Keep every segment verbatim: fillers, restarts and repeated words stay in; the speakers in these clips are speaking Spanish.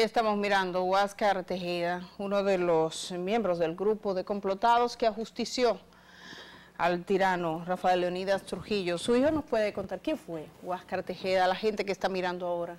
estamos mirando Huáscar Tejeda, uno de los miembros del grupo de complotados que ajustició al tirano Rafael Leonidas Trujillo. Su hijo nos puede contar quién fue Huáscar Tejeda, la gente que está mirando ahora.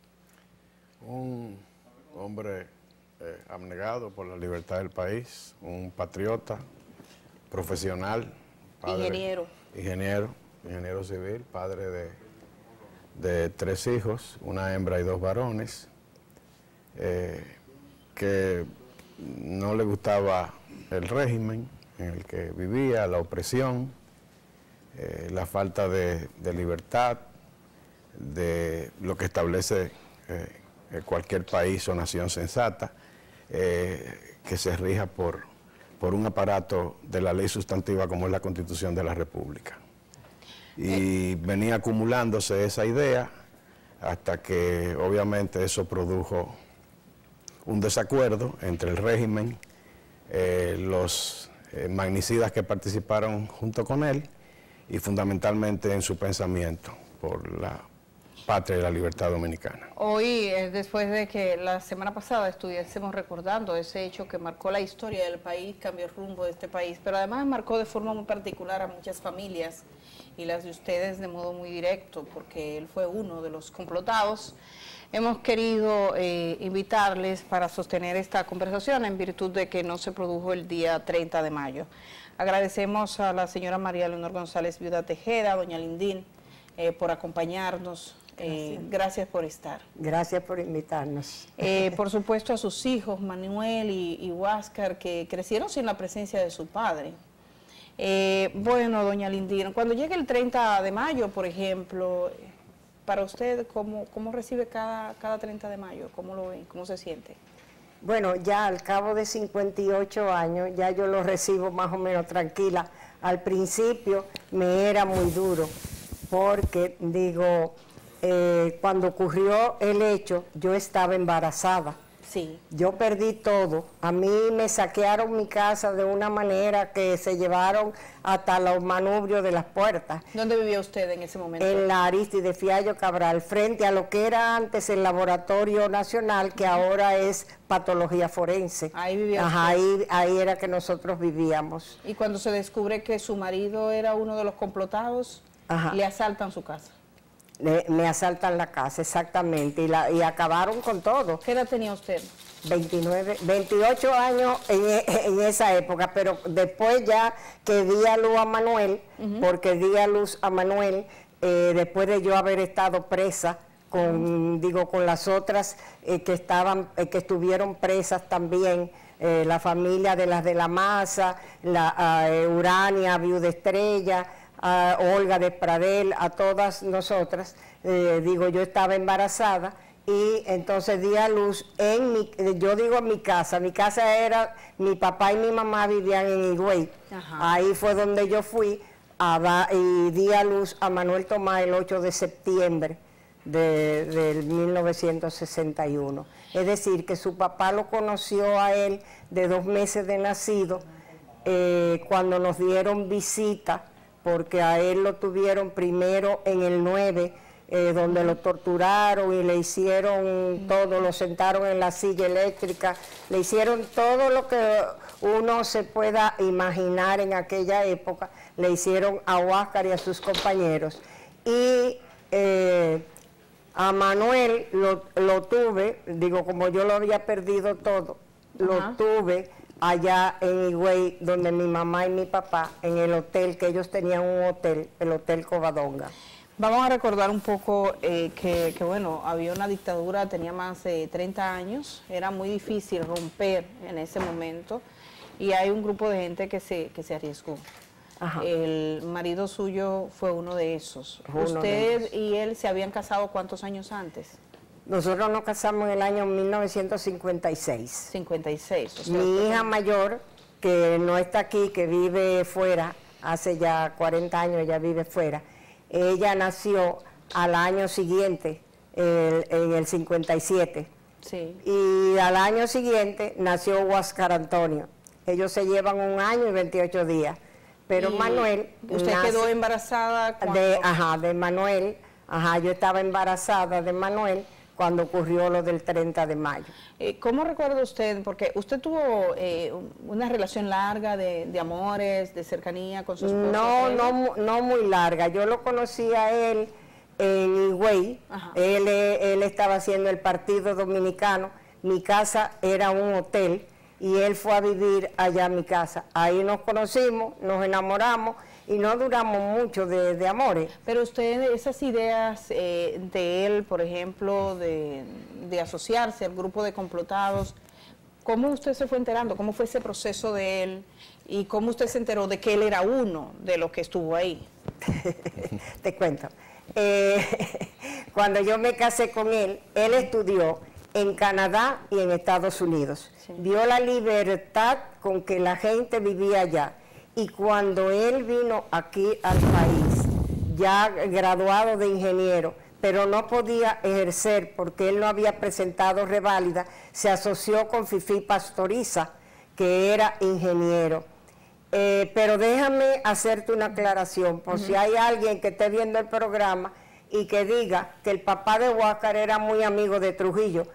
Un hombre eh, abnegado por la libertad del país, un patriota, profesional, padre, ingeniero. Ingeniero, ingeniero civil, padre de, de tres hijos, una hembra y dos varones, eh, que no le gustaba el régimen en el que vivía, la opresión, eh, la falta de, de libertad, de lo que establece eh, cualquier país o nación sensata, eh, que se rija por, por un aparato de la ley sustantiva como es la Constitución de la República. Y eh. venía acumulándose esa idea hasta que obviamente eso produjo un desacuerdo entre el régimen, eh, los eh, magnicidas que participaron junto con él y fundamentalmente en su pensamiento por la patria y la libertad dominicana. Hoy, eh, después de que la semana pasada estuviésemos recordando ese hecho que marcó la historia del país, cambió el rumbo de este país, pero además marcó de forma muy particular a muchas familias y las de ustedes de modo muy directo, porque él fue uno de los complotados. Hemos querido eh, invitarles para sostener esta conversación en virtud de que no se produjo el día treinta de mayo. Agradecemos a la señora María Leonor González Viuda Tejeda, doña Lindín, eh, por acompañarnos. Eh, gracias. gracias por estar. Gracias por invitarnos. Eh, por supuesto a sus hijos, Manuel y, y Huáscar, que crecieron sin la presencia de su padre. Eh, bueno, doña Lindín, cuando llegue el treinta de mayo, por ejemplo, para usted, ¿cómo, cómo recibe cada, cada treinta de mayo? ¿Cómo lo ve? ¿Cómo se siente? Bueno, ya al cabo de cincuenta y ocho años, ya yo lo recibo más o menos tranquila. Al principio me era muy duro, porque, digo, eh, cuando ocurrió el hecho, yo estaba embarazada. Sí. Yo perdí todo. A mí me saquearon mi casa de una manera que se llevaron hasta los manubrios de las puertas. ¿Dónde vivía usted en ese momento? En la Aristide Fiallo Cabral, frente a lo que era antes el Laboratorio Nacional, que ahora es Patología Forense. Ahí vivía Ajá, ahí, ahí era que nosotros vivíamos. Y cuando se descubre que su marido era uno de los complotados, Ajá. le asaltan su casa. Le, me asaltan la casa, exactamente, y, la, y acabaron con todo. ¿Qué edad tenía usted? veintinueve, veintiocho años en, en esa época, pero después ya que di a luz a Manuel, uh-huh. porque di a luz a Manuel, eh, después de yo haber estado presa, con, uh-huh. digo, con las otras eh, que, estaban, eh, que estuvieron presas también, eh, la familia de las de la Maza, la uh, Urania, Viuda Estrella, a Olga de Pradel, a todas nosotras, eh, digo, yo estaba embarazada y entonces di a luz en mi, yo digo en mi casa, mi casa era, mi papá y mi mamá vivían en Higüey, Ajá. ahí fue donde yo fui a da, y di a luz a Manuel Tomás el ocho de septiembre de, del mil novecientos sesenta y uno, es decir, que su papá lo conoció a él de dos meses de nacido, eh, cuando nos dieron visita, porque a él lo tuvieron primero en el nueve, eh, donde lo torturaron y le hicieron todo, lo sentaron en la silla eléctrica, le hicieron todo lo que uno se pueda imaginar en aquella época, le hicieron a Huáscar y a sus compañeros. Y eh, a Manuel lo, lo tuve, digo, como yo lo había perdido todo, lo Ajá. tuve allá en Higüey, donde mi mamá y mi papá, en el hotel, que ellos tenían un hotel, el Hotel Covadonga. Vamos a recordar un poco eh, que, que, bueno, había una dictadura, tenía más de treinta años, era muy difícil romper en ese momento, y hay un grupo de gente que se, que se arriesgó. Ajá. El marido suyo fue uno de esos. Uno ¿Usted de y él se habían casado cuántos años antes? Nosotros nos casamos en el año mil novecientos cincuenta y seis. cincuenta y seis. O sea, mi hija mayor, que no está aquí, que vive fuera, hace ya cuarenta años ella vive fuera, ella nació al año siguiente, el, en el cincuenta y siete. Sí. Y al año siguiente nació Huáscar Antonio. Ellos se llevan un año y veintiocho días. Pero ¿Y Manuel... ¿Usted nace, quedó embarazada cuando? De, ajá, de Manuel. Ajá, yo estaba embarazada de Manuel cuando ocurrió lo del treinta de mayo. Eh, ¿Cómo recuerda usted? Porque usted tuvo eh, una relación larga de, de amores, de cercanía con su esposo. No, no, no muy larga. Yo lo conocí a él en Higüey. Él, él estaba haciendo el Partido Dominicano. Mi casa era un hotel y él fue a vivir allá a mi casa. Ahí nos conocimos, nos enamoramos y no duramos mucho de, de amores. Pero usted, esas ideas eh, de él, por ejemplo, de, de asociarse al grupo de complotados, ¿cómo usted se fue enterando? ¿Cómo fue ese proceso de él? ¿Y cómo usted se enteró de que él era uno de los que estuvo ahí? Te cuento. Eh, cuando yo me casé con él, él estudió en Canadá y en Estados Unidos. Sí. Vio la libertad con que la gente vivía allá. Y cuando él vino aquí al país, ya graduado de ingeniero, pero no podía ejercer porque él no había presentado reválida, se asoció con Fifi Pastoriza, que era ingeniero. Eh, pero déjame hacerte una aclaración, por uh-huh. si hay alguien que esté viendo el programa y que diga que el papá de Huáscar era muy amigo de Trujillo.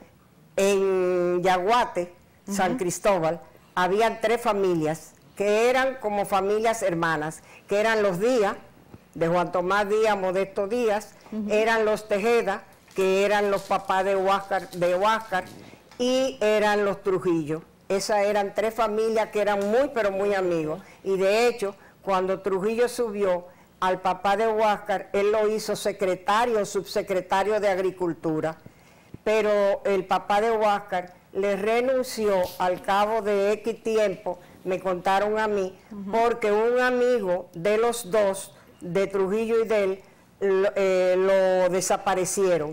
En Yaguate, uh-huh. San Cristóbal, habían tres familias que eran como familias hermanas, que eran los Díaz, de Juan Tomás Díaz, Modesto Díaz, uh-huh. eran los Tejeda, que eran los papás de Huáscar, de Huáscar, y eran los Trujillo. Esas eran tres familias que eran muy, pero muy amigos. Y de hecho, cuando Trujillo subió al papá de Huáscar, él lo hizo secretario, subsecretario de Agricultura. Pero el papá de Huáscar le renunció al cabo de X tiempo, me contaron a mí, uh-huh. porque un amigo de los dos, de Trujillo y de él, lo, eh, lo desaparecieron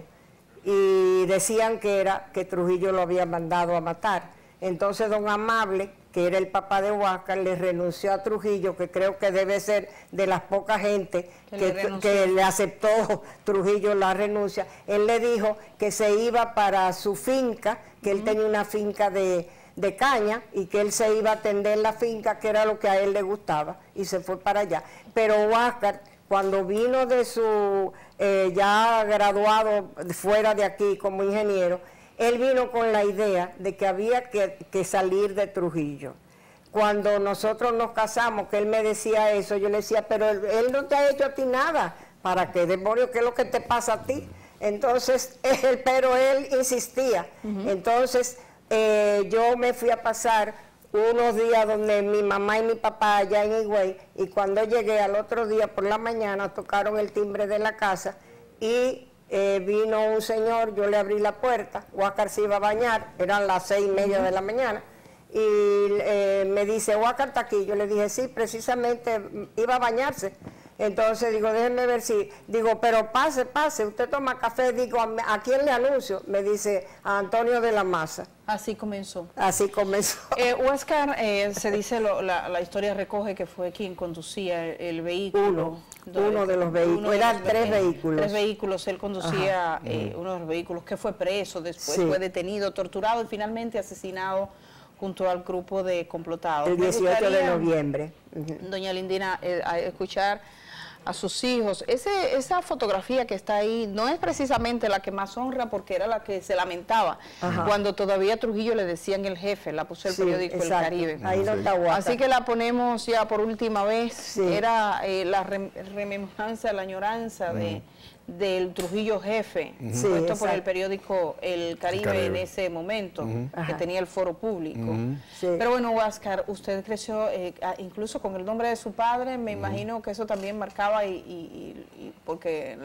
y decían que era que Trujillo lo había mandado a matar. Entonces don Amable, que era el papá de Huáscar, le renunció a Trujillo, que creo que debe ser de las pocas gente que, que, le, que le aceptó Trujillo la renuncia. Él le dijo que se iba para su finca, que uh-huh. él tenía una finca de, de caña y que él se iba a atender la finca, que era lo que a él le gustaba, y se fue para allá. Pero Huáscar, cuando vino de su, eh, ya graduado fuera de aquí como ingeniero, él vino con la idea de que había que, que salir de Trujillo. Cuando nosotros nos casamos, que él me decía eso, yo le decía, pero él, él no te ha hecho a ti nada. ¿Para qué, demonio? ¿Qué es lo que te pasa a ti? Entonces, él, pero él insistía. Uh-huh. Entonces, eh, yo me fui a pasar unos días donde mi mamá y mi papá allá en Higüey, y cuando llegué al otro día por la mañana, tocaron el timbre de la casa y Eh, vino un señor, yo le abrí la puerta, Huáscar se iba a bañar, eran las seis y media uh-huh. de la mañana, y eh, me dice, Huáscar está aquí. Yo le dije, sí, precisamente iba a bañarse. Entonces digo, déjenme ver si, digo, pero pase, pase, usted toma café. Digo, ¿a, a quién le anuncio? Me dice, a Antonio de la Maza. Así comenzó. Así comenzó. Eh, Huáscar, eh, se dice, lo, la, la historia recoge que fue quien conducía el, el vehículo. Uno, de, uno de los vehículos, eran tres vehículos. Tres vehículos, él conducía eh, uno de los vehículos, que fue preso, después sí. fue detenido, torturado y finalmente asesinado junto al grupo de complotados. El dieciocho de noviembre. Uh-huh. Doña Lindina, eh, a escuchar a sus hijos. Ese, esa fotografía que está ahí no es precisamente la que más honra, porque era la que se lamentaba. Ajá. Cuando todavía Trujillo le decían el jefe, la puso el sí, periódico exacto. El Caribe. Ahí no está guapa. Así que la ponemos ya por última vez. Sí. Era eh, la rem rememoranza, la añoranza mm. de, del Trujillo jefe, uh-huh. sí, puesto por el periódico El Caribe, el Caribe. En ese momento, uh-huh. que Ajá. tenía el foro público. Uh-huh. sí. Pero bueno, Huáscar, usted creció eh, incluso con el nombre de su padre, me uh-huh. imagino que eso también marcaba, y, y, y porque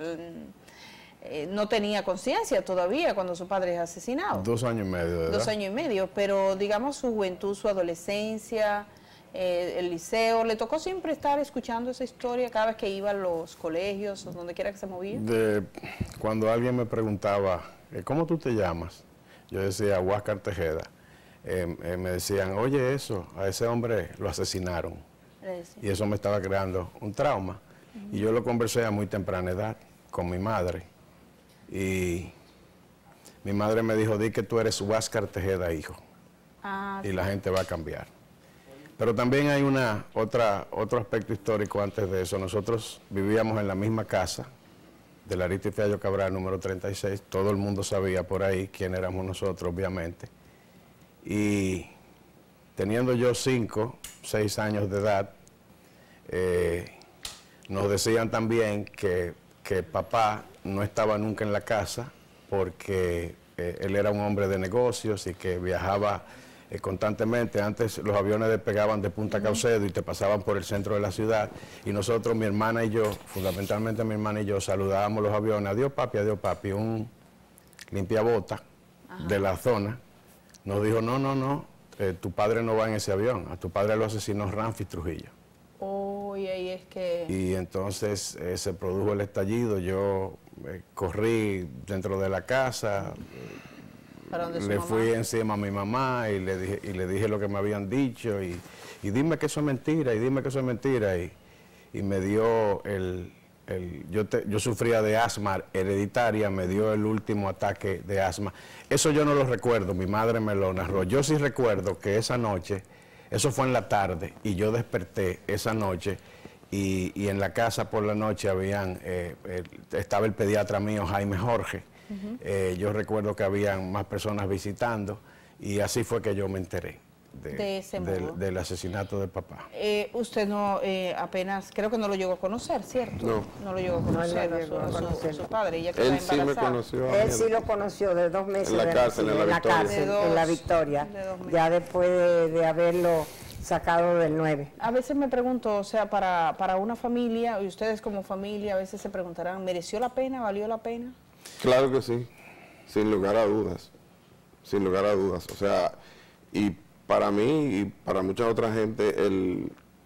eh, no tenía conciencia todavía cuando su padre es asesinado. Dos años y medio de edad. Dos años y medio, pero digamos su juventud, su adolescencia, Eh, el liceo, ¿le tocó siempre estar escuchando esa historia cada vez que iba a los colegios o donde quiera que se movía? De, cuando alguien me preguntaba, ¿cómo tú te llamas? Yo decía, Huáscar Tejeda. Eh, eh, me decían, oye, eso, a ese hombre lo asesinaron. Y eso me estaba creando un trauma. Uh-huh. Y yo lo conversé a muy temprana edad con mi madre. Y mi madre me dijo, di que tú eres Huáscar Tejeda, hijo. Ah, y sí. La gente va a cambiar. Pero también hay una, otra, otro aspecto histórico antes de eso. Nosotros vivíamos en la misma casa del Arístides Fiallo Cabral, número treinta y seis. Todo el mundo sabía por ahí quién éramos nosotros, obviamente. Y teniendo yo cinco, seis años de edad, eh, nos decían también que, que papá no estaba nunca en la casa porque eh, él era un hombre de negocios y que viajaba eh, constantemente. Antes los aviones despegaban de Punta Caucedo y te pasaban por el centro de la ciudad, y nosotros, mi hermana y yo, fundamentalmente mi hermana y yo, saludábamos los aviones: adiós papi, adiós papi. Un limpiabota de la zona nos dijo: no, no, no, eh, tu padre no va en ese avión, a tu padre lo asesinó Ramfis Trujillo. Oh, y ahí es que... Y entonces eh, se produjo el estallido. Yo eh, corrí dentro de la casa, ¿Para dónde su le mamá? fui encima a mi mamá y le dije, y le dije lo que me habían dicho, y, y dime que eso es mentira, y dime que eso es mentira. Y, y me dio el... el yo, te, yo sufría de asma hereditaria, me dio el último ataque de asma. Eso yo no lo recuerdo, mi madre me lo narró. Yo sí recuerdo que esa noche, eso fue en la tarde, y yo desperté esa noche, y, y en la casa por la noche habían, eh, eh, estaba el pediatra mío, Jaime Jorge. Uh-huh. eh, yo recuerdo que habían más personas visitando, y así fue que yo me enteré de, de ese del, modo. del asesinato de papá. Eh, usted no, eh, apenas, creo que no lo llegó a conocer, ¿cierto? No. No lo llegó a conocer, No, no a, su, llegó a a su- conocer. a su padre, ella que Él está sí me embarazada. conoció a Él mí. sí lo conoció de dos meses En la de cárcel, en la en la Victoria. cárcel, De en la dos- Victoria, de dos meses. ya después de, de haberlo sacado del nueve. A veces me pregunto, o sea, para, para una familia, y ustedes como familia, a veces se preguntarán, ¿mereció la pena, valió la pena? Claro que sí, sin lugar a dudas, sin lugar a dudas. O sea, y para mí y para mucha otra gente, el,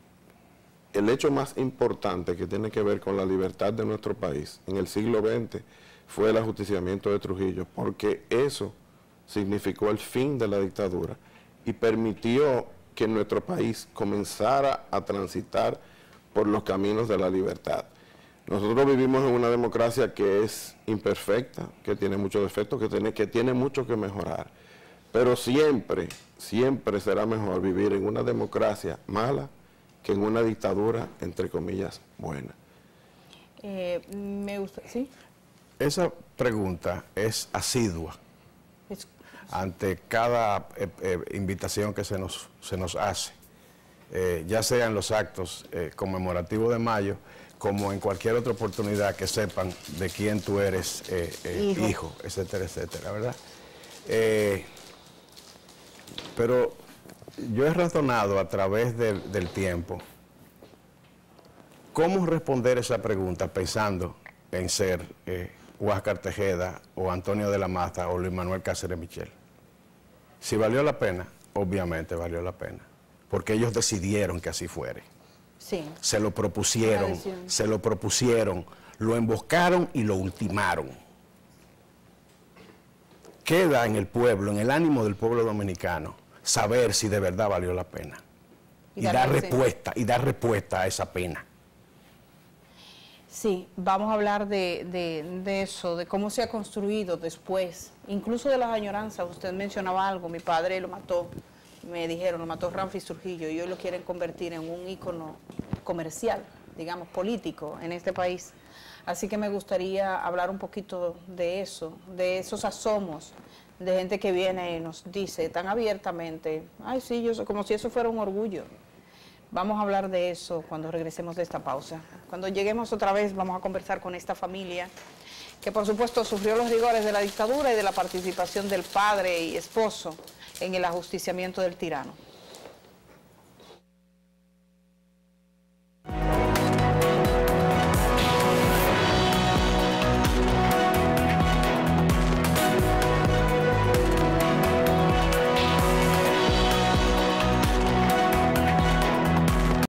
el hecho más importante que tiene que ver con la libertad de nuestro país en el siglo veinte fue el ajusticiamiento de Trujillo, porque eso significó el fin de la dictadura y permitió que nuestro país comenzara a transitar por los caminos de la libertad. Nosotros vivimos en una democracia que es imperfecta, que tiene muchos defectos, que tiene, que tiene mucho que mejorar. Pero siempre, siempre será mejor vivir en una democracia mala que en una dictadura, entre comillas, buena. Eh, me gusta, ¿sí? Esa pregunta es asidua Es- ante cada eh, eh, invitación que se nos, se nos hace, eh, ya sea en los actos eh, conmemorativos de mayo, como en cualquier otra oportunidad que sepan de quién tú eres eh, eh, Hijo. hijo, etcétera, etcétera, ¿verdad? Eh, pero yo he razonado a través del, del tiempo cómo responder esa pregunta pensando en ser eh, Huáscar Tejeda o Antonio de la Maza o Luis Manuel Cáceres Michel. Si valió la pena, obviamente valió la pena, porque ellos decidieron que así fuere. Sí. Se lo propusieron, Una decisión. se lo propusieron, lo emboscaron y lo ultimaron. Queda en el pueblo, en el ánimo del pueblo dominicano, saber si de verdad valió la pena. Y Y, dar dar la- respuesta, y dar respuesta a esa pena. Sí, vamos a hablar de, de, de eso, de cómo se ha construido después, incluso de las añoranzas. Usted mencionaba algo, mi padre lo mató, me dijeron, lo mató Ramfis Trujillo, y hoy lo quieren convertir en un ícono comercial, digamos, político en este país. Así que me gustaría hablar un poquito de eso, de esos asomos, de gente que viene y nos dice tan abiertamente, ay sí, yo soy", como si eso fuera un orgullo. Vamos a hablar de eso cuando regresemos de esta pausa. Cuando lleguemos otra vez vamos a conversar con esta familia que por supuesto sufrió los rigores de la dictadura y de la participación del padre y esposo en el ajusticiamiento del tirano.